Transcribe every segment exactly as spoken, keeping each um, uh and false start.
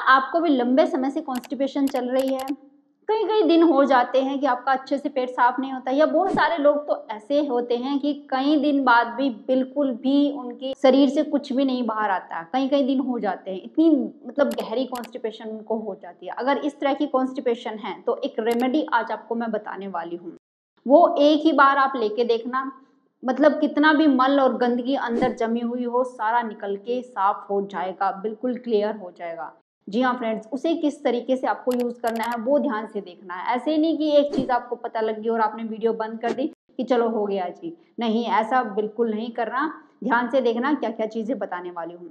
आपको भी लंबे समय से कॉन्स्टिपेशन चल रही है? कई कई दिन हो जाते हैं कि आपका अच्छे से पेट साफ नहीं होता, या बहुत सारे लोग तो ऐसे होते हैं कि कई दिन बाद भी बिल्कुल भी उनके शरीर से कुछ भी नहीं बाहर आता, कई कई दिन हो जाते हैं, इतनी मतलब गहरी कॉन्स्टिपेशन उनको हो जाती है। अगर इस तरह की कॉन्स्टिपेशन है तो एक रेमेडी आज आपको मैं बताने वाली हूँ, वो एक ही बार आप लेके देखना, मतलब कितना भी मल और गंदगी अंदर जमी हुई हो सारा निकल के साफ हो जाएगा, बिल्कुल क्लियर हो जाएगा। जी हाँ फ्रेंड्स, उसे किस तरीके से आपको यूज करना है वो ध्यान से देखना है। ऐसे नहीं कि एक चीज आपको पता लग गई और आपने वीडियो बंद कर दी कि चलो हो गया जी, नहीं, ऐसा बिल्कुल नहीं करना। ध्यान से देखना क्या क्या चीजें बताने वाली हूँ।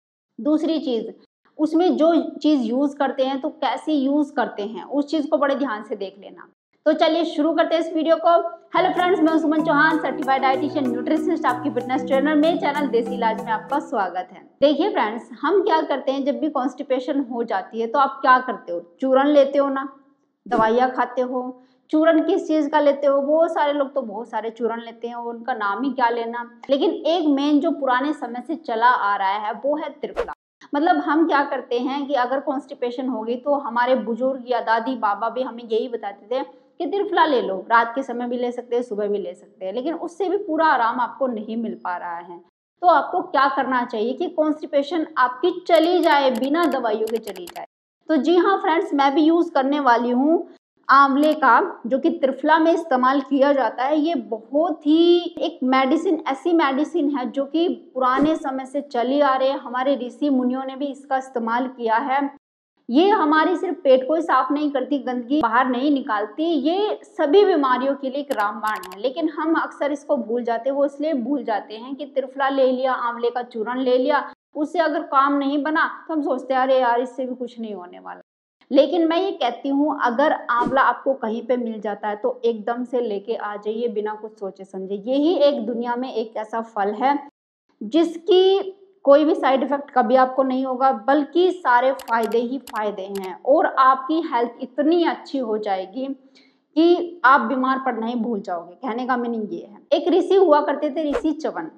दूसरी चीज, उसमें जो चीज यूज करते हैं तो कैसे यूज करते हैं उस चीज को बड़े ध्यान से देख लेना। तो चलिए शुरू करते हैं इस वीडियो को। हेलो फ्रेंड्स, मैं Suman Chauhan, certified dietitian nutritionist, आपकी फिटनेस ट्रेनर। मेरे चैनल देसी इलाज में आपका स्वागत है। देखिए फ्रेंड्स, हम क्या करते हैं जब भी कॉन्स्टिपेशन हो जाती है तो आप क्या करते हो? चूरन लेते हो ना, दवाइयाँ खाते हो। चूरन किस चीज का लेते हो? बहुत सारे लोग तो बहुत सारे चूरन लेते हैं, उनका नाम ही क्या लेना। लेकिन एक मेन जो पुराने समय से चला आ रहा है वो है त्रिफला। मतलब हम क्या करते हैं कि अगर कॉन्स्टिपेशन होगी तो हमारे बुजुर्ग या दादी बाबा भी हमें यही बताते थे कि त्रिफला ले लो, रात के समय भी ले सकते हैं, सुबह भी ले सकते हैं, लेकिन उससे भी पूरा आराम आपको नहीं मिल पा रहा है। तो आपको क्या करना चाहिए कि कॉन्स्टिपेशन आपकी चली जाए, बिना दवाइयों के चली जाए। तो जी हाँ फ्रेंड्स, मैं भी यूज करने वाली हूँ आंवले का, जो कि त्रिफला में इस्तेमाल किया जाता है। ये बहुत ही एक मेडिसिन, ऐसी मेडिसिन है जो कि पुराने समय से चली आ रही है। हमारे ऋषि मुनियों ने भी इसका इस्तेमाल किया है। ये हमारी सिर्फ पेट को ही साफ नहीं करती, गंदगी बाहर नहीं निकालती, ये सभी बीमारियों के लिए एक रामबाण है। लेकिन हम अक्सर इसको भूल जाते हैं। वो इसलिए भूल जाते हैं कि त्रिफला ले लिया, आंवले का चूरन ले लिया, उससे अगर काम नहीं बना तो हम सोचते हैं अरे यार इससे भी कुछ नहीं होने वाला। लेकिन मैं ये कहती हूँ, अगर आंवला आपको कहीं पे मिल जाता है तो एकदम से लेके आ जाइए, बिना कुछ सोचे समझे। यही एक दुनिया में एक ऐसा फल है जिसकी कोई भी साइड इफेक्ट कभी आपको नहीं होगा, बल्कि सारे फायदे ही फायदे हैं, और आपकी हेल्थ इतनी अच्छी हो जाएगी कि आप बीमार पड़ना ही भूल जाओगे। कहने का मीनिंग ये है। एक ऋषि हुआ करते थे, ऋषि च्यवन।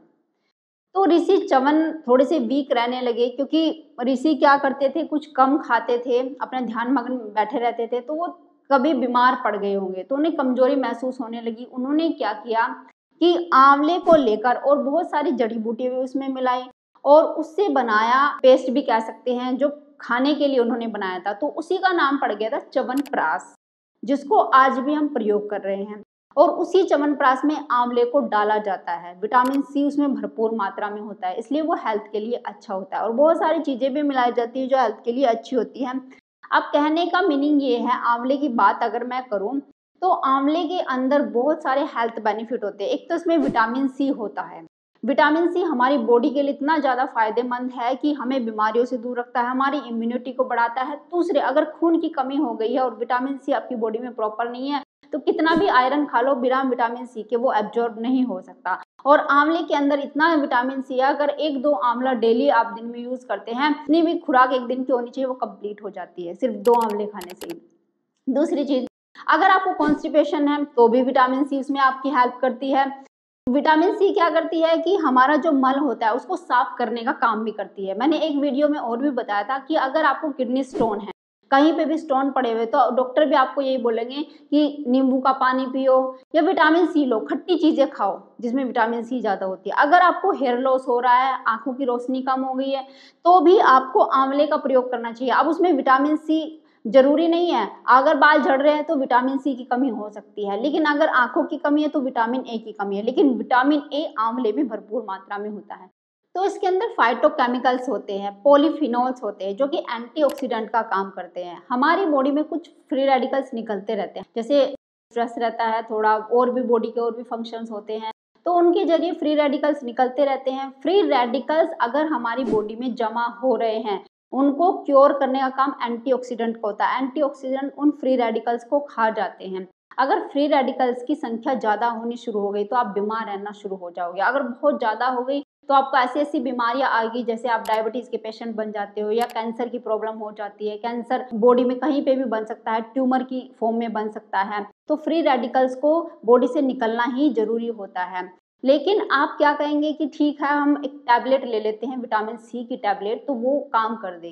तो ऋषि च्यवन थोड़े से वीक रहने लगे, क्योंकि ऋषि क्या करते थे, कुछ कम खाते थे, अपने ध्यान मग्न बैठे रहते थे, तो वो कभी बीमार पड़ गए होंगे, तो उन्हें कमजोरी महसूस होने लगी। उन्होंने क्या किया कि आंवले को लेकर और बहुत सारी जड़ी बूटी भी उसमें मिलाई और उससे बनाया, पेस्ट भी कह सकते हैं, जो खाने के लिए उन्होंने बनाया था। तो उसी का नाम पड़ गया था च्यवनप्राश, जिसको आज भी हम प्रयोग कर रहे हैं। और उसी च्यवनप्राश में आंवले को डाला जाता है। विटामिन सी उसमें भरपूर मात्रा में होता है, इसलिए वो हेल्थ के लिए अच्छा होता है। और बहुत सारी चीजें भी मिलाई जाती है जो हेल्थ के लिए अच्छी होती है। अब कहने का मीनिंग ये है, आंवले की बात अगर मैं करूं तो आंवले के अंदर बहुत सारे हेल्थ बेनिफिट होते हैं। एक तो इसमें विटामिन सी होता है। विटामिन सी हमारी बॉडी के लिए इतना ज़्यादा फायदेमंद है कि हमें बीमारियों से दूर रखता है, हमारी इम्यूनिटी को बढ़ाता है। दूसरे, अगर खून की कमी हो गई है और विटामिन सी आपकी बॉडी में प्रॉपर नहीं है तो कितना भी आयरन खा लो, बिना विटामिन सी के वो एब्जॉर्ब नहीं हो सकता। और आंवले के अंदर इतना विटामिन सी है, अगर एक दो आंवला डेली आप दिन में यूज करते हैं, इतनी भी खुराक एक दिन की होनी चाहिए वो कंप्लीट हो जाती है सिर्फ दो आंवले खाने से ही। दूसरी चीज, अगर आपको कॉन्स्टिपेशन है तो भी विटामिन सी उसमें आपकी हेल्प करती है। विटामिन सी क्या करती है कि हमारा जो मल होता है उसको साफ करने का काम भी करती है। मैंने एक वीडियो में और भी बताया था कि अगर आपको किडनी स्टोन है, कहीं पे भी स्टोन पड़े हुए, तो डॉक्टर भी आपको यही बोलेंगे कि नींबू का पानी पियो या विटामिन सी लो, खट्टी चीजें खाओ जिसमें विटामिन सी ज्यादा होती है। अगर आपको हेयर लॉस हो रहा है, आंखों की रोशनी कम हो गई है, तो भी आपको आंवले का प्रयोग करना चाहिए। अब उसमें विटामिन सी जरूरी नहीं है, अगर बाल झड़ रहे हैं तो विटामिन सी की कमी हो सकती है, लेकिन अगर आंखों की कमी है तो विटामिन ए की कमी है। लेकिन विटामिन ए आंवले में भरपूर मात्रा में होता है। तो इसके अंदर फाइटोकेमिकल्स होते हैं, पॉलीफिनोल्स होते हैं, जो कि एंटीऑक्सीडेंट का काम करते हैं। हमारी बॉडी में कुछ फ्री रेडिकल्स निकलते रहते हैं, जैसे स्ट्रेस रहता है थोड़ा, और भी बॉडी के और भी फंक्शंस होते हैं, तो उनके जरिए फ्री रेडिकल्स निकलते रहते हैं। फ्री रेडिकल्स अगर हमारी बॉडी में जमा हो रहे हैं, उनको क्योर करने का काम एंटीऑक्सीडेंट का होता है। एंटीऑक्सीडेंट उन फ्री रेडिकल्स को खा जाते हैं। अगर फ्री रेडिकल्स की संख्या ज्यादा होनी शुरू हो गई तो आप बीमार रहना शुरू हो जाओगे। अगर बहुत ज्यादा हो गई तो आपको ऐसी ऐसी बीमारियां आएगी, जैसे आप डायबिटीज के पेशेंट बन जाते हो, या कैंसर की प्रॉब्लम हो जाती है। कैंसर बॉडी में कहीं पे भी बन सकता है, ट्यूमर की फॉर्म में बन सकता है। तो फ्री रेडिकल्स को बॉडी से निकलना ही जरूरी होता है। लेकिन आप क्या कहेंगे कि ठीक है हम एक टैबलेट ले लेते हैं, विटामिन सी की टैबलेट, तो वो काम कर देगी।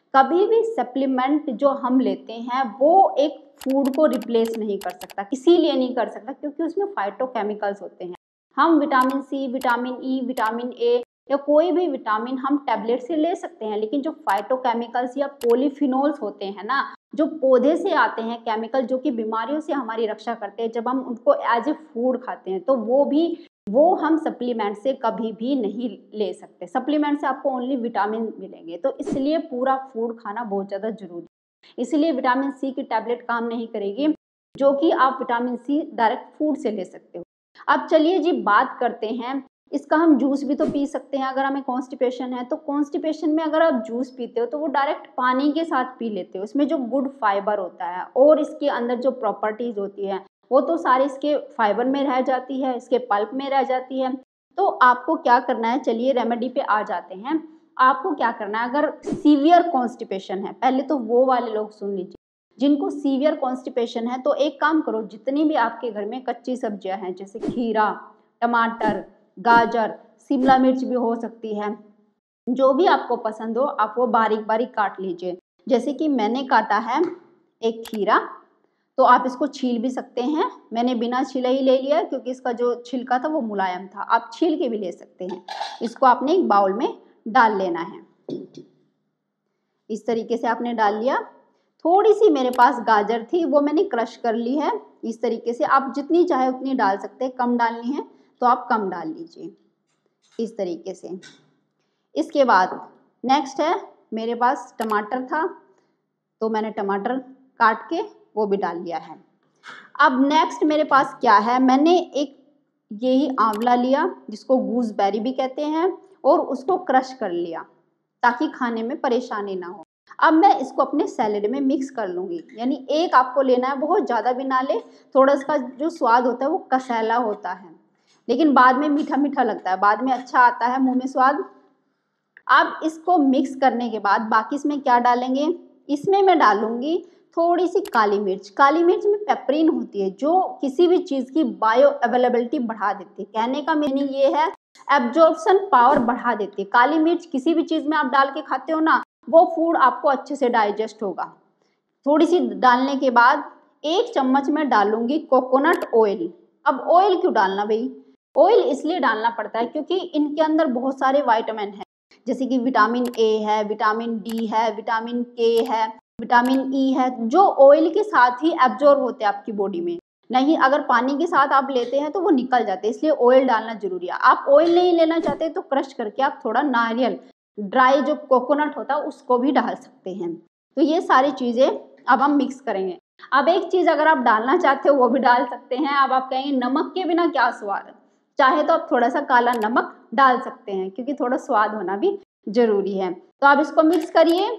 कभी भी सप्लीमेंट जो हम लेते हैं वो एक फूड को रिप्लेस नहीं कर सकता, इसीलिए नहीं कर सकता क्योंकि उसमें फाइटोकेमिकल्स होते हैं। हम vitamin C, vitamin E, vitamin A या कोई भी विटामिन हम टैबलेट से ले सकते हैं, लेकिन जो फाइटोकेमिकल्स या पॉलीफिनोल्स होते हैं ना, जो पौधे से आते हैं केमिकल, जो कि बीमारियों से हमारी रक्षा करते हैं, जब हम उनको एज ए फूड खाते हैं तो वो भी वो हम सप्लीमेंट से कभी भी नहीं ले सकते। सप्लीमेंट से आपको ओनली विटामिन मिलेंगे, तो इसलिए पूरा फूड खाना बहुत ज़्यादा जरूरी है। इसलिए विटामिन सी की टैबलेट काम नहीं करेगी, जो कि आप विटामिन सी डायरेक्ट फूड से ले सकते हो। अब चलिए जी बात करते हैं, इसका हम जूस भी तो पी सकते हैं अगर हमें कॉन्स्टिपेशन है। तो कॉन्स्टिपेशन में अगर आप जूस पीते हो तो वो डायरेक्ट पानी के साथ पी लेते हो। इसमें जो गुड फाइबर होता है और इसके अंदर जो प्रॉपर्टीज होती है वो तो सारे इसके फाइबर में रह जाती है, इसके पल्प में रह जाती है। तो आपको क्या करना है, चलिए रेमेडी पे आ जाते हैं। आपको क्या करना है, अगर सीवियर कॉन्स्टिपेशन है, पहले तो वो वाले लोग सुन लीजिए जिनको सीवियर कॉन्स्टिपेशन है, तो एक काम करो, जितनी भी आपके घर में कच्ची सब्जियां हैं जैसे खीरा, टमाटर, गाजर, शिमला मिर्च भी हो सकती है, जो भी आपको पसंद हो आप वो बारीक बारीक काट लीजिए। जैसे कि मैंने काटा है एक खीरा, तो आप इसको छील भी सकते हैं। मैंने बिना छीले ही ले लिया क्योंकि इसका जो छिलका था वो मुलायम था, आप छील के भी ले सकते हैं। इसको आपने एक बाउल में डाल लेना है। इस तरीके से आपने डाल लिया। थोड़ी सी मेरे पास गाजर थी वो मैंने क्रश कर ली है। इस तरीके से आप जितनी चाहे उतनी डाल सकते हैं, कम डालनी है तो आप कम डाल लीजिए इस तरीके से। इसके बाद नेक्स्ट है मेरे पास टमाटर था, तो मैंने टमाटर काट के वो भी डाल लिया है। अब नेक्स्ट मेरे पास क्या है, मैंने एक यही आंवला लिया जिसको गूसबेरी भी कहते हैं और उसको क्रश कर लिया ताकि खाने में परेशानी ना हो। अब मैं इसको अपने सैलेड में मिक्स कर लूँगी, यानी एक आपको लेना है, बहुत ज़्यादा भी ना ले। थोड़ा इसका जो स्वाद होता है वो कसैला होता है, लेकिन बाद में मीठा मीठा लगता है, बाद में अच्छा आता है मुंह में स्वाद। अब इसको मिक्स करने के बाद बाकी इसमें क्या डालेंगे, इसमें मैं डालूंगी थोड़ी सी काली मिर्च। काली मिर्च में पेपरिन होती है जो किसी भी चीज़ की बायो अवेलेबिलिटी बढ़ा देती है। कहने का मीनिंग ये है एब्जॉर्प्शन पावर बढ़ा देती है। काली मिर्च किसी भी चीज़ में आप डाल के खाते हो ना, वो फूड आपको अच्छे से डाइजेस्ट होगा। थोड़ी सी डालने के बाद एक चम्मच में डालूंगी कोकोनट ऑयल। अब ऑयल क्यों डालना भाई, ऑयल इसलिए डालना पड़ता है क्योंकि इनके अंदर बहुत सारे विटामिन हैं, जैसे कि विटामिन ए है, विटामिन डी है, विटामिन के है, विटामिन ई है, जो ऑयल के साथ ही एब्जॉर्ब होते हैं आपकी बॉडी में। नहीं, अगर पानी के साथ आप लेते हैं तो वो निकल जाते हैं, इसलिए ऑयल डालना जरूरी है। आप ऑयल नहीं लेना चाहते तो क्रश करके आप थोड़ा नारियल ड्राई जो कोकोनट होता है उसको भी डाल सकते हैं। तो ये सारी चीज़ें अब हम मिक्स करेंगे। अब एक चीज़ अगर आप डालना चाहते हो वो भी डाल सकते हैं। अब आप कहेंगे नमक के बिना क्या स्वाद, चाहे तो आप थोड़ा सा काला नमक डाल सकते हैं क्योंकि थोड़ा स्वाद होना भी जरूरी है। तो आप इसको मिक्स करिए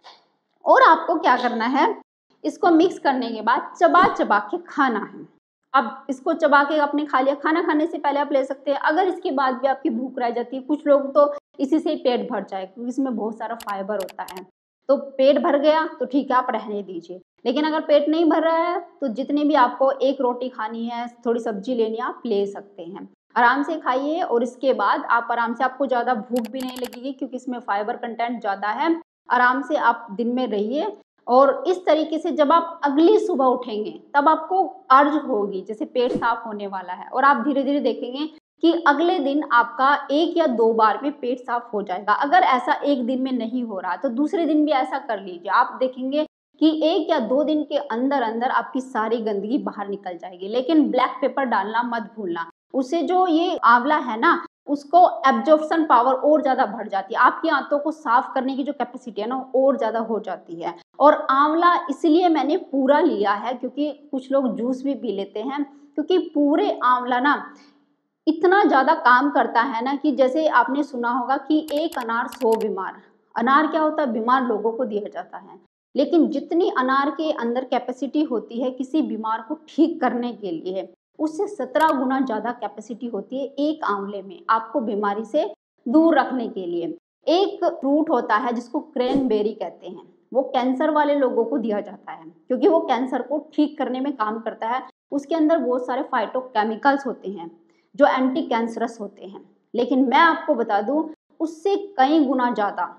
और आपको क्या करना है, इसको मिक्स करने के बाद चबा चबा के खाना है। अब इसको चबा के आपने खा लिया, खाना खाने से पहले आप ले सकते हैं। अगर इसके बाद भी आपकी भूख रह जाती है, कुछ लोग तो इसी से ही पेट भर जाए क्योंकि इसमें बहुत सारा फाइबर होता है, तो पेट भर गया तो ठीक है आप रहने दीजिए। लेकिन अगर पेट नहीं भर रहा है तो जितनी भी आपको एक रोटी खानी है, थोड़ी सब्जी लेनी है, आप ले सकते हैं। आराम से खाइए और इसके बाद आप आराम से, आपको ज़्यादा भूख भी नहीं लगेगी क्योंकि इसमें फाइबर कंटेंट ज़्यादा है। आराम से आप दिन में रहिए और इस तरीके से जब आप अगली सुबह उठेंगे तब आपको अर्ज होगी, जैसे पेट साफ होने वाला है, और आप धीरे धीरे देखेंगे कि अगले दिन आपका एक या दो बार में पेट साफ हो जाएगा। अगर ऐसा एक दिन में नहीं हो रहा तो दूसरे दिन भी ऐसा कर लीजिए, आप देखेंगे कि एक या दो दिन के अंदर अंदर आपकी सारी गंदगी बाहर निकल जाएगी। लेकिन ब्लैक पेपर डालना मत भूलना, उससे जो ये आंवला है ना उसको एब्जॉर्प्शन पावर और ज़्यादा बढ़ जाती है, आपकी आंतों को साफ करने की जो कैपेसिटी है ना और ज़्यादा हो जाती है। और आंवला इसलिए मैंने पूरा लिया है क्योंकि कुछ लोग जूस भी पी लेते हैं, क्योंकि पूरे आंवला ना इतना ज़्यादा काम करता है ना कि जैसे आपने सुना होगा कि एक अनार सौ बीमार। अनार क्या होता है, बीमार लोगों को दिया जाता है, लेकिन जितनी अनार के अंदर कैपेसिटी होती है किसी बीमार को ठीक करने के लिए, उससे सत्रह गुना ज़्यादा कैपेसिटी होती है एक आंवले में आपको बीमारी से दूर रखने के लिए। एक फ्रूट होता है जिसको क्रैनबेरी कहते हैं, वो कैंसर वाले लोगों को दिया जाता है क्योंकि वो कैंसर को ठीक करने में काम करता है। उसके अंदर बहुत सारे फाइटोकेमिकल्स होते हैं जो एंटी कैंसरस होते हैं। लेकिन मैं आपको बता दूं उससे कई गुना ज़्यादा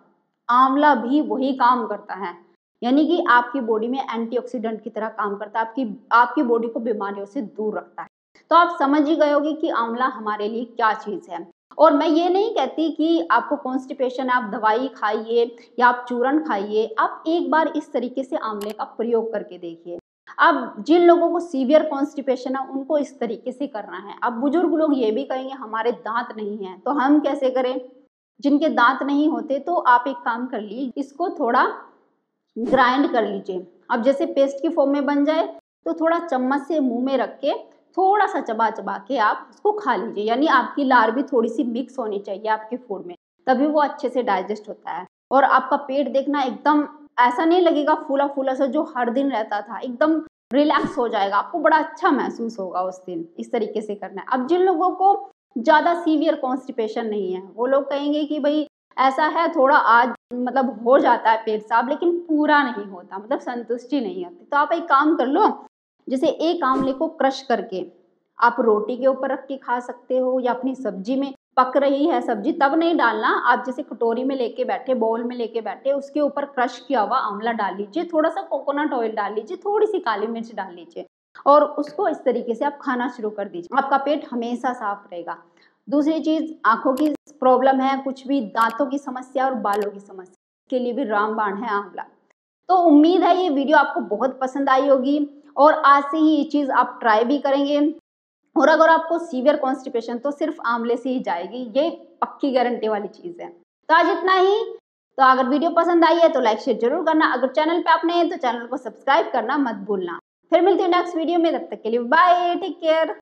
आंवला भी वही काम करता है, यानी कि आपकी बॉडी में एंटीऑक्सीडेंट की तरह काम करता है, आपकी आपकी बॉडी को बीमारियों से दूर रखता है। तो आप समझ ही गए होगे कि आंवला हमारे लिए क्या चीज़ है। और मैं ये नहीं कहती कि आपको कॉन्स्टिपेशन है आप दवाई खाइए या आप चूरन खाइए, आप एक बार इस तरीके से आंवले का प्रयोग करके देखिए। अब जिन लोगों को सीवियर कॉन्स्टिपेशन है उनको इस तरीके से करना है। अब बुजुर्ग लोग ये भी कहेंगे हमारे दांत नहीं है, तो हम कैसे करें? जिनके दांत नहीं होते तो आप एक काम कर लीजिए, इसको थोड़ा ग्राइंड कर लीजिए। अब जैसे पेस्ट की फॉर्म में बन जाए तो थोड़ा चम्मच से मुंह में रख के थोड़ा सा चबा चबा के आप उसको खा लीजिए, यानी आपकी लार भी थोड़ी सी मिक्स होनी चाहिए आपके फूड में, तभी वो अच्छे से डाइजेस्ट होता है। और आपका पेट देखना एकदम ऐसा नहीं लगेगा फूला फूला सा जो हर दिन रहता था, एकदम रिलैक्स हो जाएगा, आपको बड़ा अच्छा महसूस होगा उस दिन। इस तरीके से करना है। अब जिन लोगों को ज़्यादा सीवियर कॉन्स्टिपेशन नहीं है वो लोग कहेंगे कि भाई ऐसा है थोड़ा आज मतलब हो जाता है पेट साफ लेकिन पूरा नहीं होता, मतलब संतुष्टि नहीं होती, तो आप एक काम कर लो, जैसे एक आंवले को क्रश करके आप रोटी के ऊपर रख के खा सकते हो या अपनी सब्जी में पक रही है सब्जी तब नहीं डालना, आप जैसे कटोरी में लेके बैठे बाउल में लेके बैठे उसके ऊपर क्रश किया हुआ आंवला डाल लीजिए, थोड़ा सा कोकोनट ऑयल डाल लीजिए, थोड़ी सी काली मिर्च डाल लीजिए और उसको इस तरीके से आप खाना शुरू कर दीजिए, आपका पेट हमेशा साफ रहेगा। दूसरी चीज आंखों की प्रॉब्लम है, कुछ भी दांतों की समस्या और बालों की समस्या के लिए भी रामबाण है आंवला। तो उम्मीद है ये वीडियो आपको बहुत पसंद आई होगी और आज से ही ये चीज़ आप ट्राई भी करेंगे। और अगर आपको सीवियर कॉन्स्टिपेशन तो सिर्फ आंवले से ही जाएगी, ये पक्की गारंटी वाली चीज़ है। तो आज इतना ही। तो अगर वीडियो पसंद आई है तो लाइक शेयर जरूर करना, अगर चैनल पे आप नए हैं तो चैनल को सब्सक्राइब करना मत भूलना। फिर मिलते हैं नेक्स्ट वीडियो में, तब तक के लिए बाय, टेक केयर।